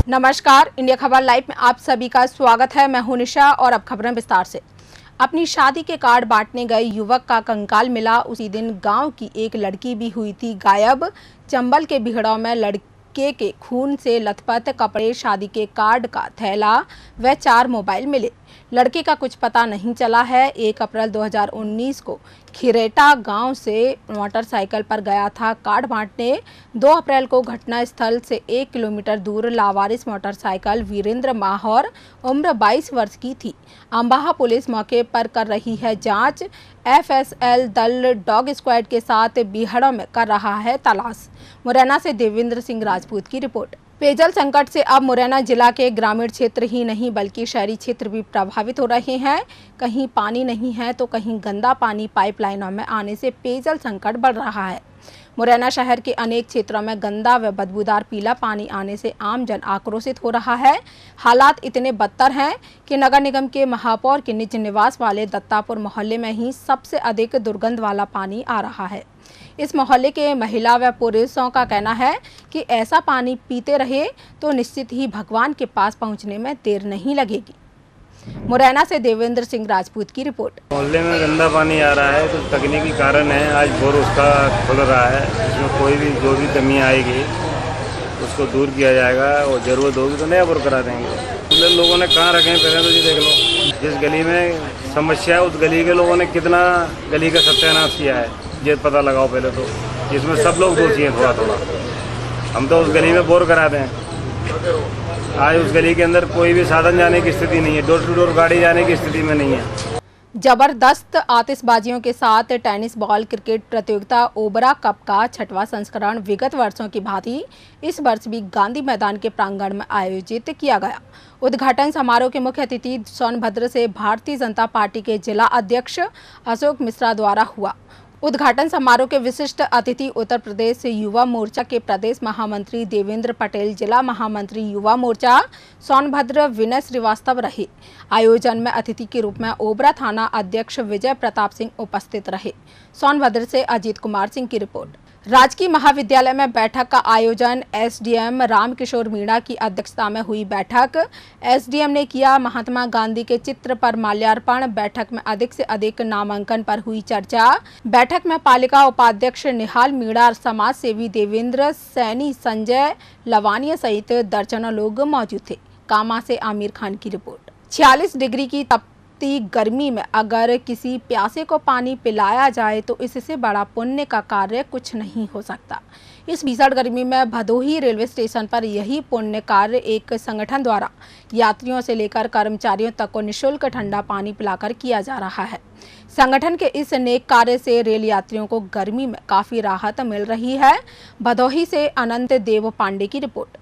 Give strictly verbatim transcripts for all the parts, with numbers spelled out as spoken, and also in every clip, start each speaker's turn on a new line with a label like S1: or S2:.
S1: नमस्कार, इंडिया खबर लाइव में आप सभी का स्वागत है। मैं हूं निशा और अब खबरें विस्तार से। अपनी शादी के कार्ड बांटने गए युवक का कंकाल मिला। उसी दिन गांव की एक लड़की भी हुई थी गायब। चंबल के बिहड़ों में लड़के के खून से लथपथ कपड़े, शादी के कार्ड का थैला व चार मोबाइल मिले। लड़के का कुछ पता नहीं चला है। एक अप्रैल दो हज़ार उन्नीस को खिरेटा गांव से मोटरसाइकिल पर गया था कार्ड बांटने। दो अप्रैल को घटना स्थल से एक किलोमीटर दूर लावारिस मोटरसाइकिल वीरेंद्र माहौर उम्र बाईस वर्ष की थी। अम्बाहा पुलिस मौके पर कर रही है जांच। एफ एस एल दल डॉग स्क्वाड के साथ बिहड़ों में कर रहा है तलाश। मुरैना से देवेंद्र सिंह राजपूत की रिपोर्ट। पेयजल संकट से अब मुरैना जिला के ग्रामीण क्षेत्र ही नहीं बल्कि शहरी क्षेत्र भी प्रभावित हो रहे हैं। कहीं पानी नहीं है तो कहीं गंदा पानी पाइपलाइनों में आने से पेयजल संकट बढ़ रहा है। मुरैना शहर के अनेक क्षेत्रों में गंदा व बदबूदार पीला पानी आने से आम जन आक्रोशित हो रहा है। हालात इतने बदतर हैं कि नगर निगम के महापौर के निज निवास वाले दत्तापुर मोहल्ले में ही सबसे अधिक दुर्गंध वाला पानी आ रहा है। इस मोहल्ले के महिला व पुरुषों का कहना है कि ऐसा पानी पीते रहे तो निश्चित ही भगवान के पास पहुंचने में देर नहीं लगेगी। मुरैना से देवेंद्र सिंह राजपूत की रिपोर्ट।
S2: मोहल्ले में गंदा पानी आ रहा है तो तकनीकी कारण है, आज बोर उसका खुल रहा है। इसमें कोई भी जो भी कमी आएगी उसको दूर किया जाएगा और ज़रूरत होगी तो नया बोर करा देंगे। तो लोगों ने कहाँ रखे हैं पहले तो ये देख लो। जिस गली में समस्या है उस गली के लोगों ने कितना गली का सत्यानाश किया है ये पता लगाओ पहले तो। इसमें सब लोग दोषी हैं थोड़ा थोड़ा। हम तो उस गली में बोर करा दें, आज उस गली के अंदर कोई भी साधन जाने की स्थिति नहीं है, डोर टू डोर गाड़ी जाने की स्थिति में नहीं है।
S1: जबरदस्त आतिशबाजियों के साथ टेनिस बॉल क्रिकेट प्रतियोगिता ओबरा कप का छठवां संस्करण विगत वर्षों की भांति इस वर्ष भी गांधी मैदान के प्रांगण में आयोजित किया गया। उद्घाटन समारोह के मुख्य अतिथि सोनभद्र से भारतीय जनता पार्टी के जिला अध्यक्ष अशोक मिश्रा द्वारा हुआ। उद्घाटन समारोह के विशिष्ट अतिथि उत्तर प्रदेश युवा मोर्चा के प्रदेश महामंत्री देवेंद्र पटेल, जिला महामंत्री युवा मोर्चा सोनभद्र विनय श्रीवास्तव रहे। आयोजन में अतिथि के रूप में ओबरा थाना अध्यक्ष विजय प्रताप सिंह उपस्थित रहे। सोनभद्र से अजीत कुमार सिंह की रिपोर्ट। राजकीय महाविद्यालय में बैठक का आयोजन। S D M Ramkishore Meena की अध्यक्षता में हुई बैठक। एस डी एम ने किया महात्मा गांधी के चित्र पर माल्यार्पण। बैठक में अधिक से अधिक नामांकन पर हुई चर्चा। बैठक में पालिका उपाध्यक्ष निहाल मीणा, समाज सेवी देवेंद्र सैनी, संजय लवानिया सहित दर्जनों लोग मौजूद थे। कामा से आमिर खान की रिपोर्ट। छियालीस डिग्री की तप गर्मी में अगर किसी प्यासे को पानी पिलाया जाए तो इससे बड़ा पुण्य का कार्य कुछ नहीं हो सकता। इस भीषण गर्मी में भदोही रेलवे स्टेशन पर यही पुण्य कार्य एक संगठन द्वारा यात्रियों से लेकर कर्मचारियों तक को निःशुल्क ठंडा पानी पिलाकर किया जा रहा है। संगठन के इस नेक कार्य से रेल यात्रियों को गर्मी में काफी राहत मिल रही है। भदोही से अनंत देव पांडे की रिपोर्ट।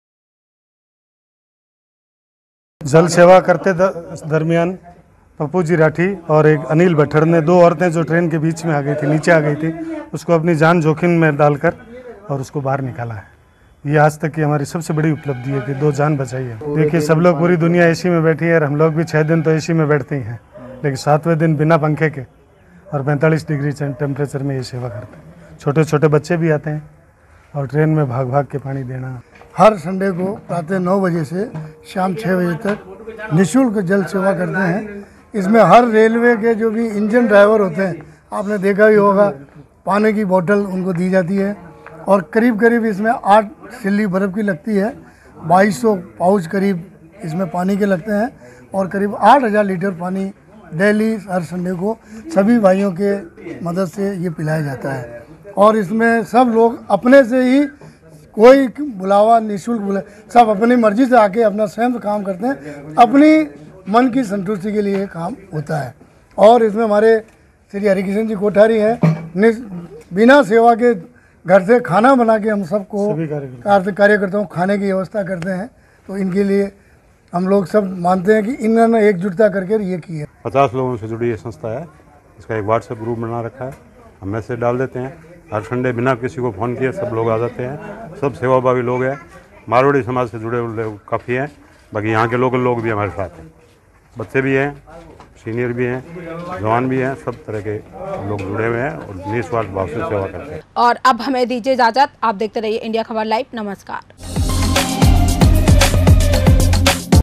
S3: जल सेवा करते दरमियान पप्पू जी राठी और एक अनिल भट्टर ने, दो औरतें जो ट्रेन के बीच में आ गई थी, नीचे आ गई थी, उसको अपनी जान जोखिम में डालकर और उसको बाहर निकाला है। ये आज तक की हमारी सबसे बड़ी उपलब्धि है कि दो जान बचाई है। देखिए, सब लोग पूरी दुनिया एसी में बैठी है और हम लोग भी छः दिन तो एसी में बैठते ही हैं, लेकिन सातवें दिन बिना पंखे के और पैंतालीस डिग्री टेम्परेचर में ये सेवा करते हैं। छोटे छोटे बच्चे भी आते हैं और ट्रेन में भाग भाग के पानी देना।
S4: हर संडे को प्रातः नौ बजे से शाम छः बजे तक निःशुल्क जल सेवा करते हैं। इसमें हर रेलवे के जो भी इंजन ड्राइवर होते हैं, आपने देखा ही होगा, पानी की बोतल उनको दी जाती है और करीब करीब इसमें आठ सिल्ली बर्फ़ की लगती है। बाईस सौ पाउच करीब इसमें पानी के लगते हैं और करीब आठ हज़ार लीटर पानी डेली हर संडे को सभी भाइयों के मदद से ये पिलाया जाता है। और इसमें सब लोग अपने से ही, कोई बुलावा निःशुल्क बुला, सब अपनी मर्जी से आके अपना स्वयं काम करते हैं। अपनी मन की संतुष्टि के लिए काम होता है। और इसमें हमारे श्री हरिकिशन जी कोठारी हैं, बिना सेवा के घर से खाना बना के हम सबको कार्यकर्ताओं को खाने की व्यवस्था करते हैं। तो इनके लिए हम लोग सब मानते हैं कि इन्होंने एकजुटता करके ये की है।
S5: पचास लोगों से जुड़ी ये संस्था है। इसका एक व्हाट्सएप ग्रुप बना रखा है, हम मैसेज डाल देते हैं। हर संडे बिना किसी को फ़ोन किए सब लोग आ जाते हैं। सब सेवाभावी लोग हैं, मारवाड़ी समाज से जुड़े हुए लोग काफ़ी हैं। बाकी यहाँ के लोकल लोग भी हमारे साथ हैं, बच्चे भी हैं, सीनियर भी हैं, जवान भी हैं, सब तरह के लोग जुड़े हुए हैं और निस्वार्थ भाव से सेवा करते हैं।
S1: और अब हमें दीजिए इजाजत। आप देखते रहिए इंडिया खबर लाइव। नमस्कार।